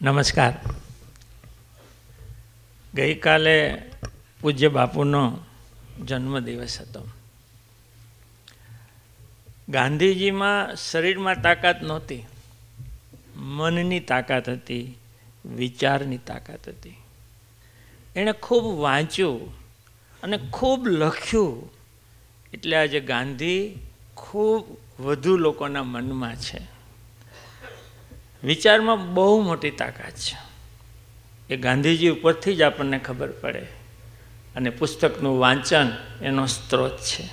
નમસ્કાર. ગઈકાલે પૂજ્ય બાપુનો જન્મદિવસ હતો. ગાંધીજીમાં શરીરમાં તાકાત નહોતી, મનની તાકાત હતી, વિચારની તાકાત હતી. એણે ખૂબ વાંચ્યું અને ખૂબ લખ્યું, એટલે આજે ગાંધી ખૂબ વધુ લોકોના મનમાં છે. વિચારમાં બહુ મોટી તાકાત છે. એ ગાંધીજી ઉપરથી જ આપણને ખબર પડે, અને પુસ્તકનું વાંચન એનો સ્ત્રોત છે.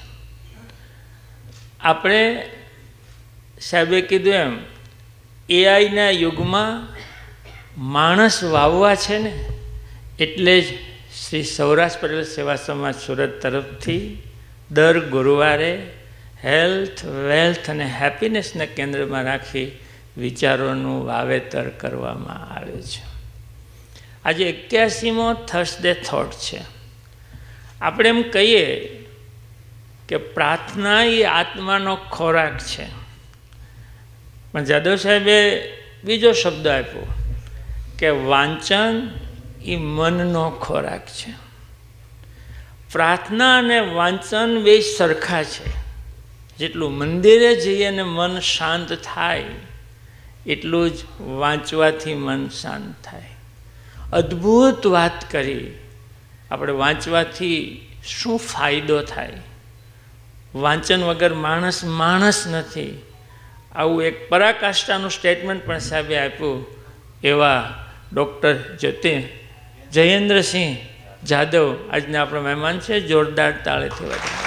આપણે સાહેબે કીધું એમ એઆઈના યુગમાં માણસ વાવવા છે ને, એટલે જ શ્રી સૌરાષ્ટ્ર પટેલ સેવા સમાજ સુરત તરફથી દર ગુરુવારે હેલ્થ, વેલ્થ અને હેપીનેસને કેન્દ્રમાં રાખી વિચારોનું વાવેતર કરવામાં આવે છે. આજે 81મો થર્સડે થોટ છે. આપણે એમ કહીએ કે પ્રાર્થના એ આત્માનો ખોરાક છે, પણ જાદવ સાહેબે બીજો શબ્દ આપ્યો કે વાંચન એ મનનો ખોરાક છે. પ્રાર્થના અને વાંચન બે સરખા છે. જેટલું મંદિરે જઈએ ને મન શાંત થાય, એટલું જ વાંચવાથી મન શાંત થાય. અદ્ભુત વાત કરી. આપણે વાંચવાથી શું ફાયદો થાય? વાંચન વગર માણસ નથી. આવું એક પરાકાષ્ઠાનું સ્ટેટમેન્ટ પણ સાહેબે આપ્યું. એવા ડૉક્ટર જયેન્દ્રસિંહ જાદવ આજના આપણા મહેમાન છે. જોરદાર તાળીથી વધારે.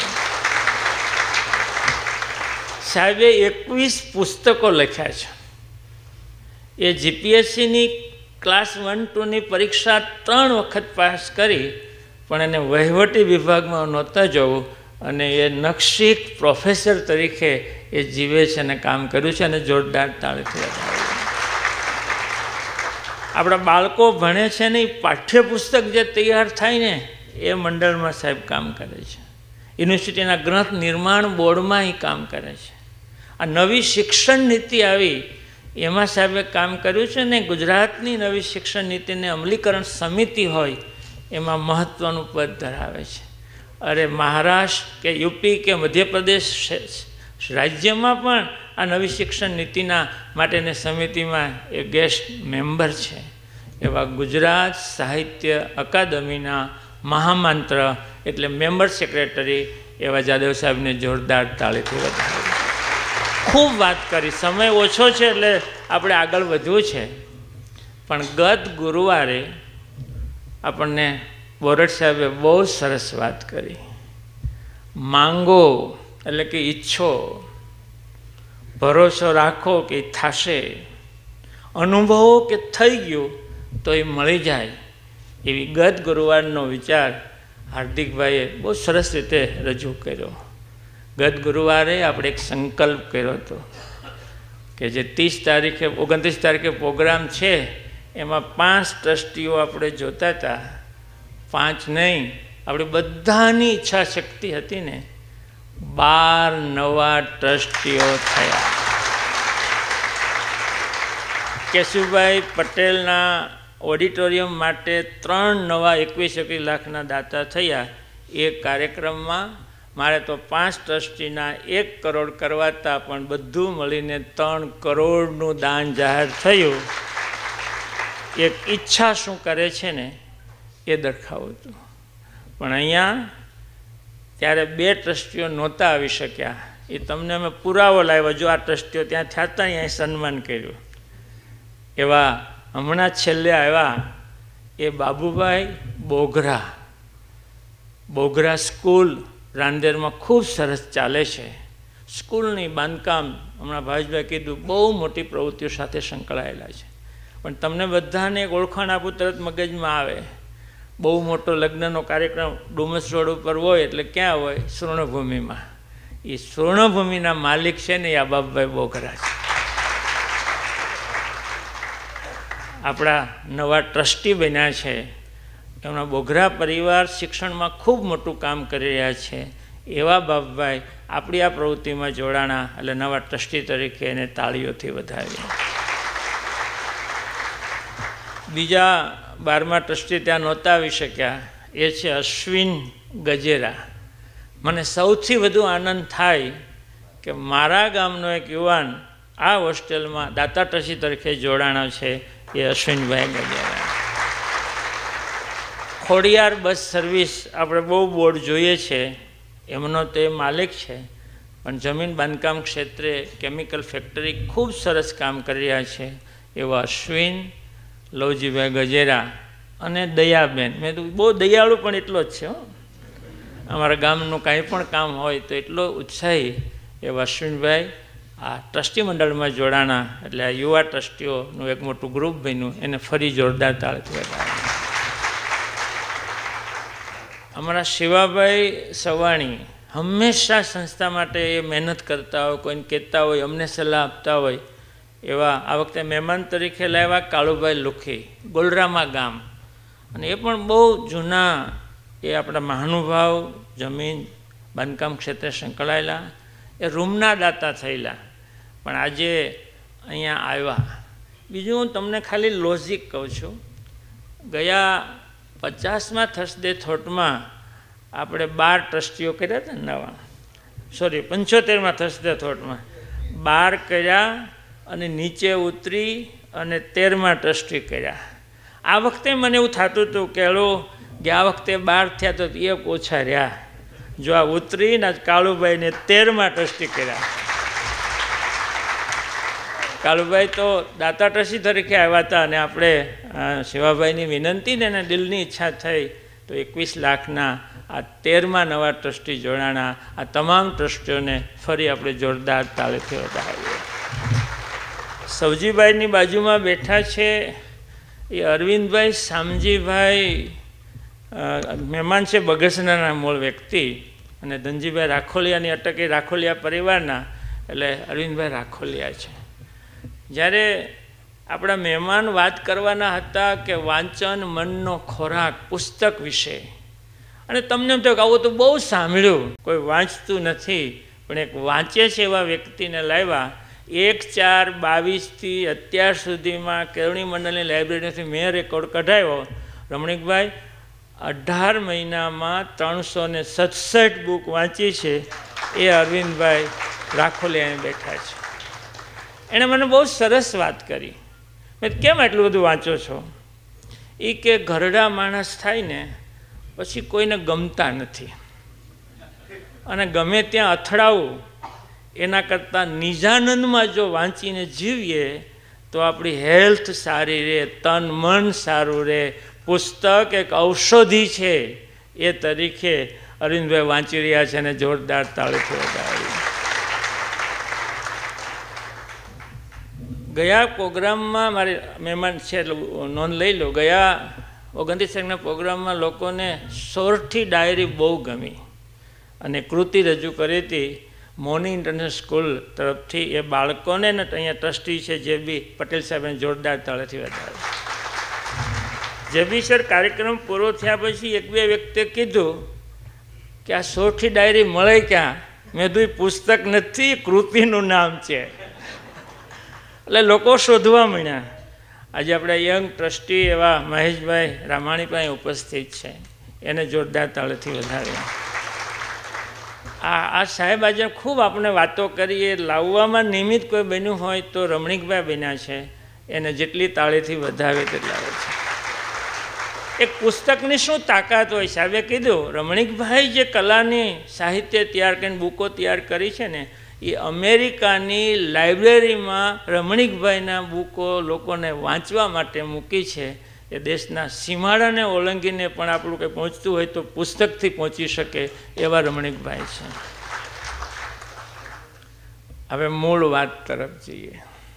સાહેબે 21 પુસ્તકો લખ્યા છે. એ જીપીએસસીની ક્લાસ 1-2ની પરીક્ષા 3 વખત પાસ કરી, પણ એને વહીવટી વિભાગમાં નહોતા જવું, અને એ નકશી પ્રોફેસર તરીકે એ જીવે છે અને કામ કર્યું છે. અને જોરદાર તાળીથી આપણા બાળકો ભણે છે ને, એ પાઠ્યપુસ્તક જે તૈયાર થાય ને, એ મંડળમાં સાહેબ કામ કરે છે. યુનિવર્સિટીના ગ્રંથ નિર્માણ બોર્ડમાં એ કામ કરે છે. આ નવી શિક્ષણ નીતિ આવી, એમાં સાહેબે કામ કર્યું છે ને. ગુજરાતની નવી શિક્ષણ નીતિને અમલીકરણ સમિતિ હોય એમાં મહત્ત્વનું પદ ધરાવે છે. અરે મહારાષ્ટ્ર કે યુપી કે મધ્યપ્રદેશ રાજ્યમાં પણ આ નવી શિક્ષણ નીતિના માટેની સમિતિમાં એ ગેસ્ટ મેમ્બર છે. એવા ગુજરાત સાહિત્ય અકાદમીના મહામંત્ર એટલે મેમ્બર સેક્રેટરી એવા જાદવ સાહેબને જોરદાર તાળીથી વધારે. ખૂબ વાત કરી, સમય ઓછો છે એટલે આપણે આગળ વધવું છે. પણ ગત ગુરુવારે આપણને બોરડ સાહેબે બહુ સરસ વાત કરી. માંગો એટલે કે ઈચ્છો, ભરોસો રાખો કે થશે, અનુભવો કે થઈ ગયું તો એ મળી જાય. એવી ગત ગુરુવારનો વિચાર હાર્દિકભાઈએ બહુ સરસ રીતે રજૂ કર્યો. ગત ગુરુવારે આપણે એક સંકલ્પ કર્યો હતો કે જે 29 તારીખે પ્રોગ્રામ છે, એમાં 5 ટ્રસ્ટીઓ આપણે જોતા હતા. 5 નહીં, આપણે બધાની ઈચ્છા શક્તિ હતી ને, 12 નવા ટ્રસ્ટીઓ થયા. કેશુભાઈ પટેલના ઓડિટોરિયમ માટે 3 નવા 21 લાખના દાતા થયા. એ કાર્યક્રમમાં મારે તો 5 ટ્રસ્ટીના 1 કરોડ કરવાતા, પણ બધું મળીને 3 કરોડનું દાન જાહેર થયું. એક ઈચ્છા શું કરે છે ને એ દર્શાવું હતું. પણ અહીંયા ત્યારે 2 ટ્રસ્ટીઓ નહોતા આવી શક્યા. એ તમને અમે પુરાવો લાવ્યો. જો આ ટ્રસ્ટીઓ ત્યાં થયા હતા, અહીંયા સન્માન કર્યું. એવા હમણાં છેલ્લે આવ્યા એ બાબુભાઈ બોગરા સ્કૂલ રાંદેરમાં ખૂબ સરસ ચાલે છે. સ્કૂલની બાંધકામ હમણાં ભાવેશભાઈ કીધું બહુ મોટી પ્રવૃત્તિઓ સાથે સંકળાયેલા છે. પણ તમને બધાને એક ઓળખાણ આપું તરત મગજમાં આવે. બહુ મોટો લગ્નનો કાર્યક્રમ ડુમસ રોડ ઉપર હોય એટલે ક્યાં હોય? સ્વર્ણભૂમિમાં. એ સ્વર્ણભૂમિના માલિક છે ને, આ બાબુભાઈ બોગરા છે. આપણા નવા ટ્રસ્ટી બન્યા છે. એમના બોગરા પરિવાર શિક્ષણમાં ખૂબ મોટું કામ કરી રહ્યા છે. એવા બાબુભાઈ આપણી આ પ્રવૃત્તિમાં જોડાણા, એટલે નવા ટ્રસ્ટી તરીકે એને તાળીઓથી વધાવી. બીજા 12મા ટ્રસ્ટી ત્યાં નહોતા આવી શક્યા, એ છે અશ્વિન ગજેરા. મને સૌથી વધુ આનંદ થાય કે મારા ગામનો એક યુવાન આ હોસ્ટેલમાં દાતા ટ્રસ્ટી તરીકે જોડાણો છે, એ અશ્વિનભાઈ ગજેરા. ખોડિયાર બસ સર્વિસ આપણે બહુ બોર્ડ જોઈએ છે, એમનો તે માલિક છે, પણ જમીન બાંધકામ ક્ષેત્રે કેમિકલ ફેક્ટરી ખૂબ સરસ કામ કરી રહ્યા છે એવા અશ્વિન લવજીભાઈ ગજેરા અને દયાબેન. મેં તો બહુ દયાળુ પણ એટલો જ છે. અમારા ગામનું કાંઈ પણ કામ હોય તો એટલો ઉત્સાહી એવા અશ્વિનભાઈ આ ટ્રસ્ટી મંડળમાં જોડાણા, એટલે આ યુવા ટ્રસ્ટીઓનું એક મોટું ગ્રુપ બન્યું, એને ફરી જોરદાર તાળીથી વધારે. અમારા શિવાભાઈ સવાણી હંમેશા સંસ્થા માટે એ મહેનત કરતા હોય, કોઈને કહેતા હોય, અમને સલાહ આપતા હોય એવા આ વખતે મહેમાન તરીકે લાવ્યા કાળુભાઈ લુખી, ગોલરામા ગામ. અને એ પણ બહુ જૂના, એ આપણા મહાનુભાવ, જમીન બાંધકામ ક્ષેત્રે સંકળાયેલા, એ રૂમના દાતા થયેલા, પણ આજે અહીંયા આવ્યા. બીજું હું તમને ખાલી લોજિક કહું છું. ગયા 50મા થર્સડે થોટમાં આપણે 12 ટ્રસ્ટીઓ કર્યા હતા નવા, સોરી 75મા થર્સડે થોટમાં 12 કર્યા અને નીચે ઉતરી અને 13મા ટ્રસ્ટી કર્યા. આ વખતે મને એવું થતું હતું કે ગયા વખતે 12 થયા તો એ ઓછા રહ્યા, જો આ ઉતરીને કાળુભાઈને 13મા ટ્રસ્ટી કર્યા. કાળુભાઈ તો દાતા ટ્રસ્ટી તરીકે આવ્યા હતા અને આપણે શિવાભાઈની વિનંતી ને એના દિલની ઈચ્છા થઈ તો 21 લાખના આ 13મા નવા ટ્રસ્ટી જોડાણા. આ તમામ ટ્રસ્ટીઓને ફરી આપણે જોરદાર તાળીથી વધાવીએ. સવજીભાઈની બાજુમાં બેઠા છે એ અરવિંદભાઈ શામજીભાઈ, મહેમાન છે બગસનાના મૂળ વ્યક્તિ, અને ધનજીભાઈ રાખોલિયાની અટકે રાખોલિયા પરિવારના, એટલે અરવિંદભાઈ રાખોલિયા છે. જ્યારે આપણા મહેમાન વાત કરવાના હતા કે વાંચન મનનો ખોરાક પુસ્તક વિશે, અને તમને એમ થયું કે આવું તો બહુ સાંભળ્યું, કોઈ વાંચતું નથી, પણ એક વાંચે છે એવા વ્યક્તિને લાવ્યા. 1/4/22થી અત્યાર સુધીમાં કેળવણી મંડળની લાઇબ્રેરીથી મેં રેકોર્ડ કઢાવ્યો. રમણીકભાઈ 18 મહિનામાં 367 બુક વાંચી છે, એ અરવિંદભાઈ રાખોલિયા બેઠા છે. એણે મને બહુ સરસ વાત કરી. મેં કેમ એટલું બધું વાંચો છો? એ કે ઘરડા માણસ થાય ને પછી કોઈને ગમતા નથી, અને ગમે ત્યાં અથડાવું એના કરતાં નિજાનંદમાં જો વાંચીને જીવીએ તો આપણી હેલ્થ સારી રહે, તન મન સારું રહે. પુસ્તક એક ઔષધિ છે, એ તરીકે અરવિંદભાઈ વાંચી રહ્યા છે અને જોરદાર તાળીથી વધાવી. ગયા પ્રોગ્રામમાં મારે મહેમાન છે એટલે નોંધ લઈ લો. ગયા 29 પ્રોગ્રામમાં લોકોને સોરઠી ડાયરી બહુ ગમી અને કૃતિ રજૂ કરી હતી મોની ઇન્ટરનેશનલ સ્કૂલ તરફથી. એ બાળકોને ને અહીંયા ટ્રસ્ટી છે જેબી પટેલ સાહેબને જોરદાર તાળીથી વધારે. જેબી સર કાર્યક્રમ પૂરો થયા પછી 1-2 વ્યક્તિએ કીધું કે આ સોરઠી ડાયરી મળે ક્યાં? મેં કીધું પુસ્તક નથી, કૃતિનું નામ છે. એટલે લોકો શોધવા માંડ્યા. આજે આપણે યંગ ટ્રસ્ટી એવા મહેશભાઈ રામાણી પણ ઉપસ્થિત છે, એને જોરદાર તાળીથી વધાર્યા. આ સાહેબ આજે ખૂબ આપણે વાતો કરીએ, લાવવામાં નિમિત્ત કોઈ બન્યું હોય તો રમણીકભાઈ બન્યા છે, એને જેટલી તાળીથી વધાવે તેટલા આવે છે. એક પુસ્તકની શું તાકાત હોય? સાહેબે કીધું રમણીકભાઈ જે કલાની સાહિત્ય તૈયાર કરીને બુકો તૈયાર કરી છે ને, એ અમેરિકાની લાઇબ્રેરીમાં રમણીકભાઈના બુકો લોકોને વાંચવા માટે મૂકી છે. એ દેશના સીમાડાને ઓળંગીને પણ આપણું કંઈ પહોંચતું હોય તો પુસ્તકથી પહોંચી શકે એવા રમણીકભાઈ છે. હવે મૂળ વાત તરફ જઈએ.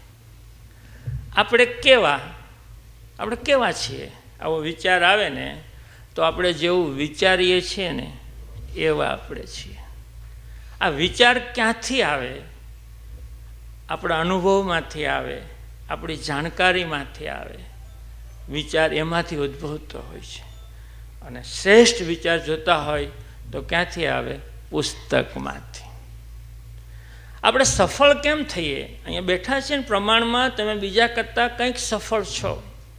આપણે કેવા છીએ? આવો વિચાર આવે ને તો આપણે જેવું વિચારીએ છીએ ને એવા આપણે છીએ. આ વિચાર ક્યાંથી આવે? આપણા અનુભવમાંથી આવે, આપણી જાણકારીમાંથી આવે. વિચાર એમાંથી ઉદ્ભવતો હોય છે, અને શ્રેષ્ઠ વિચાર જોતા હોય તો ક્યાંથી આવે? પુસ્તકમાંથી. આપણે સફળ કેમ થઈએ? અહીંયા બેઠા છે ને પ્રમાણમાં તમે બીજા કરતાં કંઈક સફળ છો.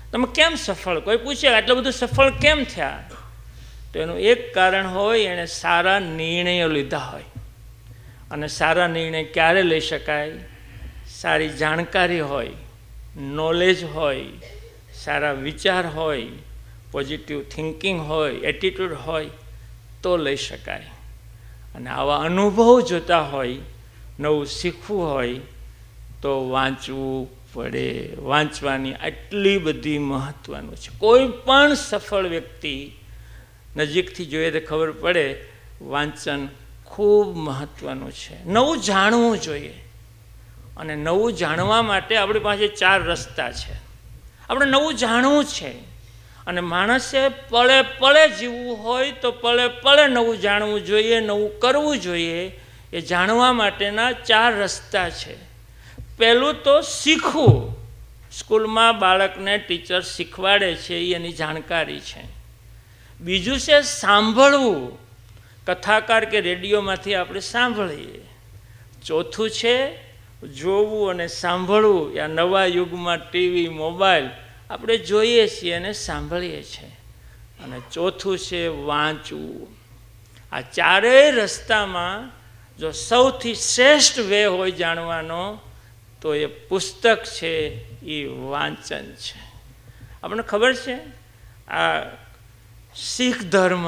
તમે કેમ સફળ, કોઈ પૂછે આટલું બધું સફળ કેમ થયા, તો એનું એક કારણ હોય, એણે સારા નિર્ણયો લીધા હોય. અને સારા નિર્ણય ક્યારે લઈ શકાય? સારી જાણકારી હોય, નોલેજ હોય, સારા વિચાર હોય, પોઝિટિવ થિંકિંગ હોય, એટીટ્યૂડ હોય તો લઈ શકાય. અને આવા અનુભવ જોતા હોય, નવું શીખવું હોય તો વાંચવું પડે. વાંચવાની આટલી બધી મહત્ત્વનું છે. કોઈ પણ સફળ વ્યક્તિ નજીકથી જોઈએ તો ખબર પડે વાંચન ખૂબ મહત્ત્વનું છે. નવું જાણવું જોઈએ. અને નવું જાણવા માટે આપણી પાસે 4 રસ્તા છે. આપણે નવું જાણવું છે. અને માણસે પળે પળે જીવવું હોય તો પળે પળે નવું જાણવું જોઈએ, નવું કરવું જોઈએ. એ જાણવા માટેના 4 રસ્તા છે. પહેલું તો શીખવું. સ્કૂલમાં બાળકને ટીચર શીખવાડે છે, એ એની જાણકારી છે. બીજું છે સાંભળવું. કથાકાર કે રેડિયોમાંથી આપણે સાંભળીએ. ચોથું છે જોવું અને સાંભળવું. આ નવા યુગમાં ટીવી, મોબાઈલ આપણે જોઈએ છીએ અને સાંભળીએ છીએ. અને ચોથું છે વાંચવું. આ 4 રસ્તામાં જો સૌથી શ્રેષ્ઠ વે હોય જાણવાનો તો એ પુસ્તક છે, એ વાંચન છે. આપણને ખબર છે આ શીખ ધર્મ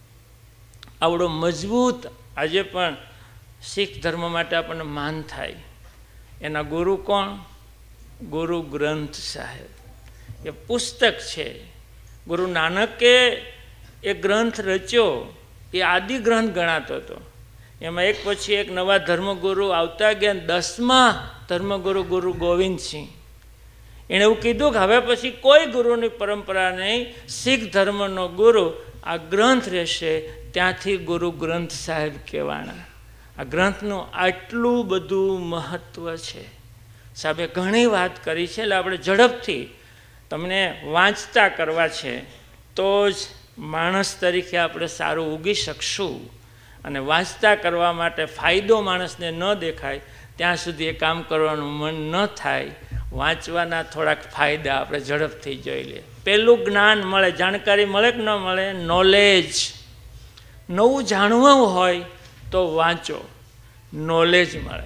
આવડો મજબૂત, આજે પણ શીખ ધર્મ માટે આપણને માન થાય. એના ગુરુ કોણ? ગુરુ ગ્રંથ સાહેબ. એ પુસ્તક છે. ગુરુ નાનકે એ ગ્રંથ રચ્યો, એ આદિ ગ્રંથ ગણાતો હતો. એમાં એક પછી એક નવા ધર્મગુરુ આવતા ગયા. 10મા ધર્મગુરુ ગુરુ ગોવિંદસિંહ, એણે એવું કીધું કે હવે પછી કોઈ ગુરુની પરંપરા નહીં, શીખ ધર્મનો ગુરુ આ ગ્રંથ રહેશે. ત્યાંથી ગુરુ ગ્રંથ સાહેબ કહેવાના. આ ગ્રંથનું આટલું બધું મહત્ત્વ છે. સાહેબે ઘણી વાત કરી છે, એટલે આપણે ઝડપથી તમને વાંચતા કરવા છે તો જ માણસ તરીકે આપણે સારું ઉગી શકશું. અને વાંચતા કરવા માટે ફાયદો માણસને ન દેખાય ત્યાં સુધી એ કામ કરવાનું મન ન થાય. વાંચવાના થોડાક ફાયદા આપણે ઝડપથી જોઈ લઈએ. પહેલું જ્ઞાન મળે, જાણકારી મળે કે ન મળે? નોલેજ. નવું જાણવું હોય તો વાંચો, નોલેજ મળે.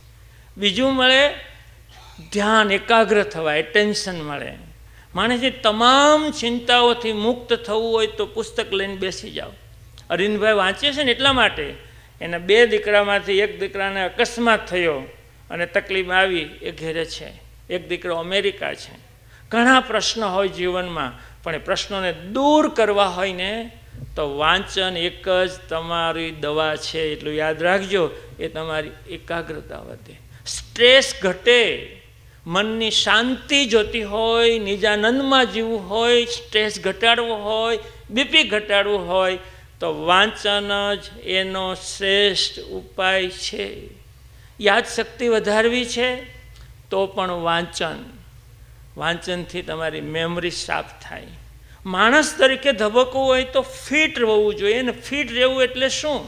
બીજું મળે ધ્યાન, એકાગ્ર થવા, એટેન્શન મળે. માણસની તમામ ચિંતાઓથી મુક્ત થવું હોય તો પુસ્તક લઈને બેસી જાઓ. અરવિંદભાઈ વાંચે છે ને એટલા માટે. એના 2 દીકરામાંથી એક દીકરાને અકસ્માત થયો અને તકલીફ આવી, એ ઘેરે છે. એક દીકરો અમેરિકા છે. ઘણા પ્રશ્નો હોય જીવનમાં, પણ એ પ્રશ્નોને દૂર કરવા હોય ને તો વાંચન એક જ તમારી દવા છે. એટલું યાદ રાખજો. એ તમારી એકાગ્રતા વધે, સ્ટ્રેસ ઘટે. મનની શાંતિ જોતી હોય, નિજાનંદમાં જીવવું હોય, સ્ટ્રેસ ઘટાડવો હોય, બીપી ઘટાડવું હોય તો વાંચન જ એનો શ્રેષ્ઠ ઉપાય છે. યાદશક્તિ વધારવી છે તો પણ વાંચન. વાંચનથી તમારી મેમરી સાફ થાય. માણસ તરીકે ધબકવું હોય તો ફિટ રહેવું જોઈએ. ને ફિટ રહેવું એટલે શું?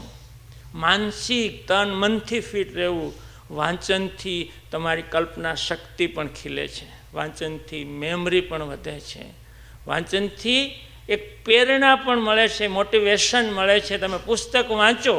માનસિક, તન મનથી ફિટ રહેવું. વાંચનથી તમારી કલ્પના શક્તિ પણ ખીલે છે. વાંચનથી મેમરી પણ વધે છે. વાંચનથી એક પ્રેરણા પણ મળે છે, મોટિવેશન મળે છે. તમે પુસ્તક વાંચો.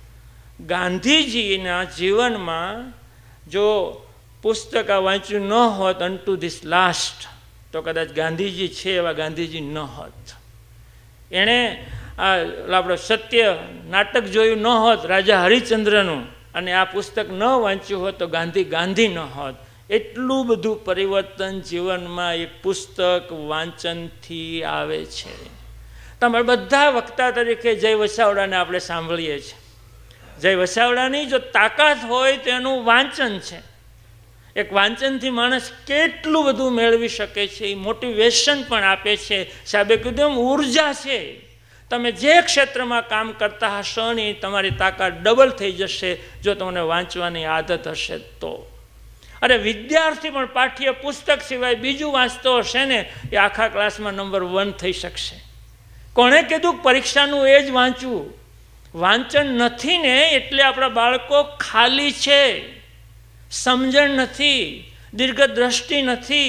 ગાંધીજીના જીવનમાં જો પુસ્તક આ વાંચ્યું ન હોત અનટુ ધીસ લાસ્ટ, તો કદાચ ગાંધીજી છે એવા ગાંધીજી ન હોત. એણે આપણે સત્ય નાટક જોયું ન હોત રાજા હરિશ્ચંદ્રનું, અને આ પુસ્તક ન વાંચ્યું હોત તો ગાંધી ન હોત. એટલું બધું પરિવર્તન જીવનમાં એક પુસ્તક વાંચનથી આવે છે. તમારે બધા વક્તા તરીકે જય વસાવડાને આપણે સાંભળીએ છીએ. જય વસાવડાની જો તાકાત હોય તો એનું વાંચન છે. એક વાંચનથી માણસ કેટલું બધું મેળવી શકે છે. એ મોટિવેશન પણ આપે છે. સાહેબે કીધું એમ ઉર્જા છે. તમે જે ક્ષેત્રમાં કામ કરતા હશો ને તમારી તાકાત ડબલ થઈ જશે જો તમને વાંચવાની આદત હશે તો. અરે વિદ્યાર્થી પણ પાઠ્ય પુસ્તક સિવાય બીજું વાંચતો હશે ને એ આખા ક્લાસમાં નંબર 1 થઈ શકશે. કોણે કીધું પરીક્ષાનું એ જ વાંચવું? વાંચન નથી ને એટલે આપણા બાળકો ખાલી છે. સમજણ નથી, દીર્ઘદ્રષ્ટિ નથી,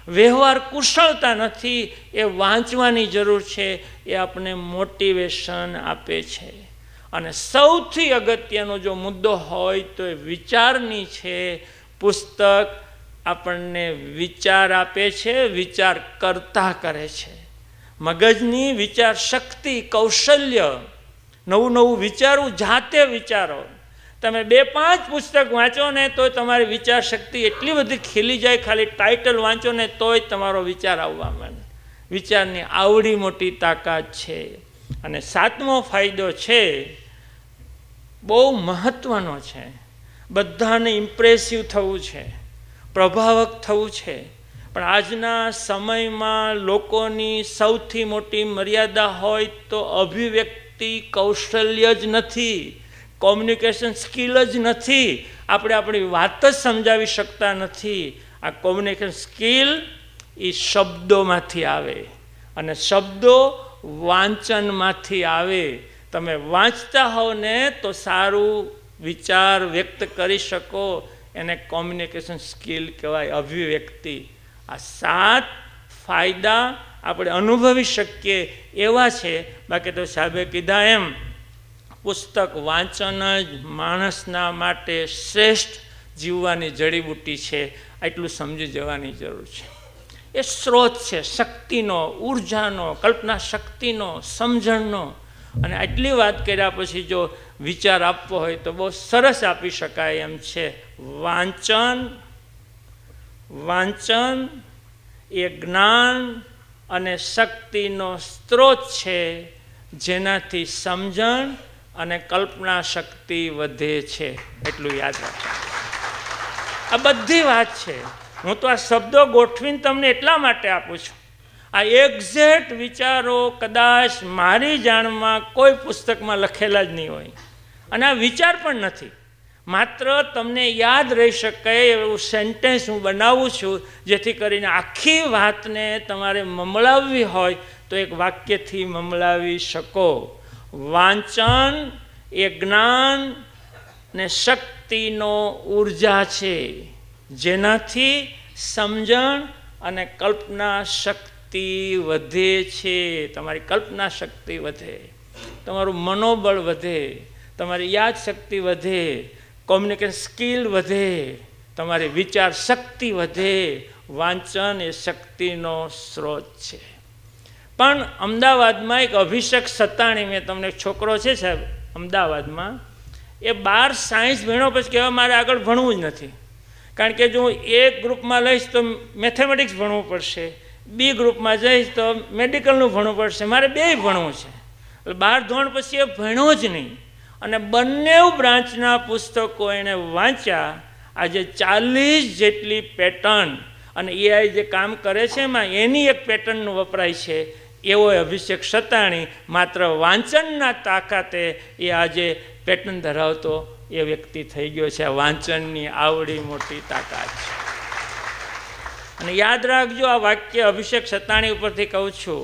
વ્યવહાર કુશળતા નથી, એ વાંચવાની જરૂર છે. એ આપણને મોટિવેશન આપે છે. અને સૌથી અગત્યનો જો મુદ્દો હોય તો એ વિચારની છે. પુસ્તક આપણને વિચાર આપે છે, વિચાર કરતા કરે છે. મગજની વિચાર શક્તિ, કૌશલ્ય, નવું નવું વિચારવું, જાતે વિચારો. તમે 2-5 પુસ્તક વાંચો ને તો તમારી વિચાર શક્તિ એટલી બધી ખીલી જાય. ખાલી ટાઇટલ વાંચો ને તોય તમારો વિચાર આવવા માંડે. વિચારની આવડી મોટી તાકાત છે. અને 7મો ફાયદો છે, બહુ મહત્વનો છે. બધાને ઇમ્પ્રેસિવ થવું છે, પ્રભાવક થવું છે. પણ આજના સમયમાં લોકોની સૌથી મોટી મર્યાદા હોય તો અભિવ્યક્તિ કૌશલ્ય જ નથી, કોમ્યુનિકેશન સ્કિલ જ નથી. આપણે આપણી વાત જ સમજાવી શકતા નથી. આ કોમ્યુનિકેશન સ્કિલ એ શબ્દોમાંથી આવે, અને શબ્દો વાંચનમાંથી આવે. તમે વાંચતા હો ને તો સારું વિચાર વ્યક્ત કરી શકો, એને કોમ્યુનિકેશન સ્કિલ કહેવાય, અભિવ્યક્તિ. આ 7 ફાયદા આપણે અનુભવી શકીએ એવા છે. બાકી તો સાહેબે કીધા એમ પુસ્તક વાંચન જ માણસના માટે શ્રેષ્ઠ જીવવાની જડીબુટ્ટી છે. એટલું સમજી જવાની જરૂર છે. એ સ્ત્રોત છે શક્તિનો, ઉર્જાનો, કલ્પના શક્તિનો, સમજણનો. અને આટલી વાત કર્યા પછી જો વિચાર આપવો હોય તો બહુ સરસ આપી શકાય એમ છે. વાંચન એ જ્ઞાન અને શક્તિનો સ્ત્રોત છે, જેનાથી સમજણ અને કલ્પના શક્તિ વધે છે. એટલું યાદ રાખો. આ બધી વાત છે. હું તો આ શબ્દો ગોઠવીને તમને એટલા માટે આપું છું. આ એક્ઝેક્ટ વિચારો કદાચ મારી જાણમાં કોઈ પુસ્તકમાં લખેલા જ નહીં હોય, અને આ વિચાર પણ નથી. માત્ર તમને યાદ રહી શકે એવું સેન્ટેન્સ હું બનાવું છું, જેથી કરીને આખી વાતને તમારે મમલાવવી હોય તો એક વાક્યથી મમલાવી શકો. વાંચન એ જ્ઞાન ને શક્તિનો ઉર્જા છે, જેનાથી સમજણ અને કલ્પના શક્તિ વધે છે. તમારી કલ્પના શક્તિ વધે, તમારું મનોબળ વધે, તમારી યાદશક્તિ વધે, કોમ્યુનિકેશન સ્કિલ વધે, તમારી વિચાર શક્તિ વધે. વાંચન એ શક્તિનો સ્ત્રોત છે. પણ અમદાવાદમાં એક અભિષેક સત્તાણી, મેં તમને છોકરો છે સાહેબ અમદાવાદમાં, એ 12 સાયન્સ ભણ્યો પછી કહેવાય મારે આગળ ભણવું જ નથી. કારણ કે જો હું એક ગ્રુપમાં લઈશ તો મેથેમેટિક્સ ભણવું પડશે, બી ગ્રુપમાં જઈશ તો મેડિકલનું ભણવું પડશે, મારે 2 ભણવું છે. 12 ધોરણ પછી એ ભણ્યો જ નહીં. અને બંને બ્રાન્ચના પુસ્તકો એણે વાંચ્યા. આજે 40 જેટલી પેટર્ન, અને એઆઈ જે કામ કરે છે એમાં એની એક પેટર્નનું વપરાય છે. એવો અભિષેક સત્તાણી માત્ર વાંચનના તાકાતે એ આજે પેટર્ન ધરાવતો એ વ્યક્તિ થઈ ગયો છે. આ વાંચનની આવડી મોટી તાકાત છે. અને યાદ રાખજો, આ વાક્ય અભિષેક સત્તાણી ઉપરથી કહું છું,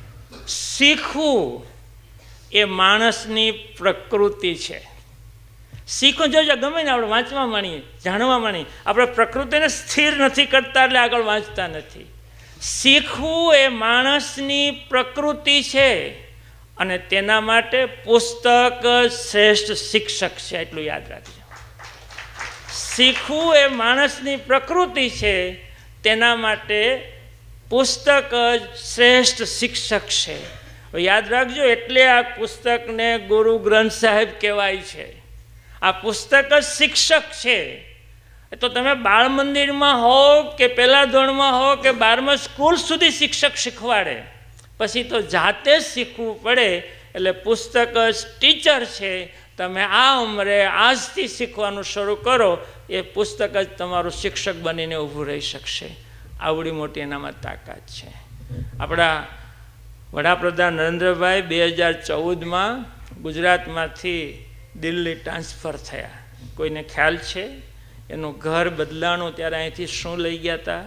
શીખવું એ માણસની પ્રકૃતિ છે. શીખવું જોજો, ગમે ને આપણે વાંચવા માંડીએ, જાણવા માંડીએ, આપણે પ્રકૃતિને સ્થિર નથી કરતા એટલે આગળ વાંચતા નથી. શીખવું એ માણસની પ્રકૃતિ છે, અને તેના માટે પુસ્તક શ્રેષ્ઠ શિક્ષક છે. એટલું યાદ રાખજો. શીખવું એ માણસની પ્રકૃતિ છે, તેના માટે પુસ્તક જ શ્રેષ્ઠ શિક્ષક છે. યાદ રાખજો, એટલે આ પુસ્તકને ગુરુ ગ્રંથ સાહેબ કહેવાય છે. આ પુસ્તક જ શિક્ષક છે. તો તમે બાળ મંદિરમાં હો કે પહેલા ધોરણમાં હો કે 12મા સ્કૂલ સુધી શિક્ષક શીખવાડે, પછી તો જાતે જ શીખવું પડે. એટલે પુસ્તક જ ટીચર છે. તમે આ ઉંમરે આજથી શીખવાનું શરૂ કરો, એ પુસ્તક જ તમારું શિક્ષક બનીને ઊભું રહી શકશે. આવડી મોટી એનામાં તાકાત છે. આપણા વડાપ્રધાન નરેન્દ્રભાઈ 2014માં ગુજરાતમાંથી દિલ્હી ટ્રાન્સફર થયા. કોઈને ખ્યાલ છે? એનું ઘર બદલાણું ત્યારે અહીંથી શું લઈ ગયા હતા?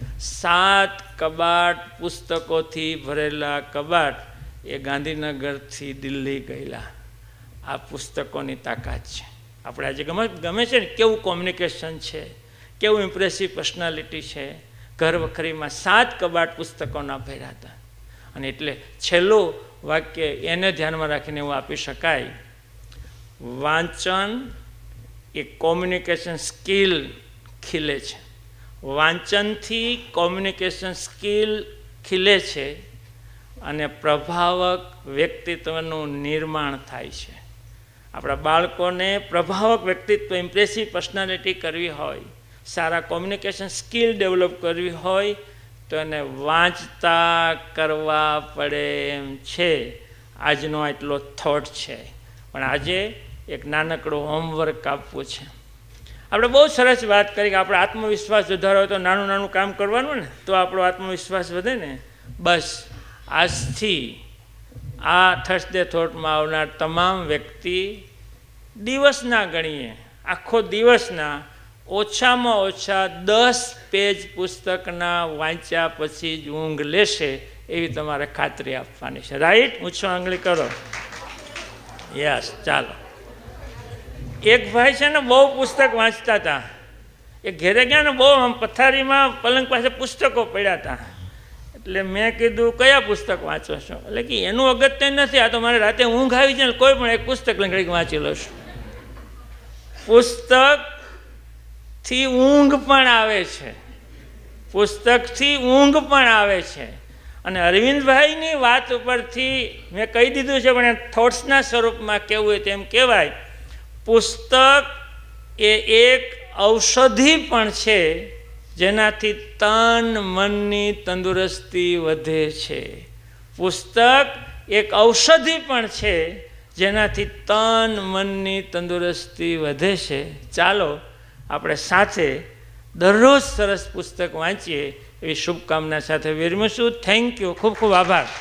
7 કબાટ, પુસ્તકોથી ભરેલા કબાટ એ ગાંધીનગરથી દિલ્હી ગયેલા. આ પુસ્તકોની તાકાત છે. આપણે આજે ગમે છે ને કેવું કોમ્યુનિકેશન છે, કેવું ઇમ્પ્રેસિવ પર્સનાલિટી છે. ઘર વખરીમાં 7 કબાટ પુસ્તકોના ભર્યા હતા. અને એટલે છેલ્લું વાક્ય એને ધ્યાનમાં રાખીને એવું આપી શકાય, વાંચન એ કોમ્યુનિકેશન સ્કિલ ખીલે છે. વાંચનથી કોમ્યુનિકેશન સ્કિલ ખીલે છે અને પ્રભાવક વ્યક્તિત્વનું નિર્માણ થાય છે. આપણા બાળકોને પ્રભાવક વ્યક્તિત્વ, ઇમ્પ્રેસિવ પર્સનાલિટી કરવી હોય, સારા કોમ્યુનિકેશન સ્કિલ ડેવલપ કરવી હોય તો એને વાંચતા કરવા પડે એમ છે. આજનો આટલો થોટ છે, પણ આજે એક નાનકડું હોમવર્ક આપવું છે. આપણે બહુ સરસ વાત કરી કે આપણે આત્મવિશ્વાસ વધારવો હોય તો નાનું નાનું કામ કરવાનું ને, તો આપણો આત્મવિશ્વાસ વધે ને. બસ આજથી આ થર્સડે થોટમાં આવનાર તમામ વ્યક્તિ દિવસના ગણીએ, આખો દિવસના ઓછામાં ઓછા 10 પેજ પુસ્તકના વાંચ્યા પછી જ ઊંઘ લેશે એવી તમારે ખાતરી આપવાની છે. રાઈટ? ઊંચો આંગળી કરો. યસ. ચાલો. એક ભાઈ છે ને બહુ પુસ્તક વાંચતા હતા. એ ઘેરે ગયા ને બહુ આમ પથારીમાં પલંગ પાસે પુસ્તકો પડ્યા હતા. એટલે મેં કીધું કયા પુસ્તક વાંચો છો? એટલે કે એનું અગત્ય નથી, આ તો મારે રાતે ઊંઘ આવી જાય ને કોઈ પણ એક પુસ્તક લઈને વાંચી લઉં છું. પુસ્તકથી ઊંઘ પણ આવે છે, પુસ્તકથી ઊંઘ પણ આવે છે. અને અરવિંદભાઈની વાત ઉપરથી મેં કહી દીધું છે, પણ થોટ્સના સ્વરૂપમાં કહેવું હોય તેમ કહેવાય, પુસ્તક એ એક ઔષધિ પણ છે જેનાથી તન મનની તંદુરસ્તી વધે છે. પુસ્તક એક ઔષધિ પણ છે જેનાથી તન મનની તંદુરસ્તી વધે છે. ચાલો આપણે સાથે દરરોજ સરસ પુસ્તક વાંચીએ એવી શુભકામના સાથે વિરમશું. Thank you. ખૂબ ખૂબ આભાર.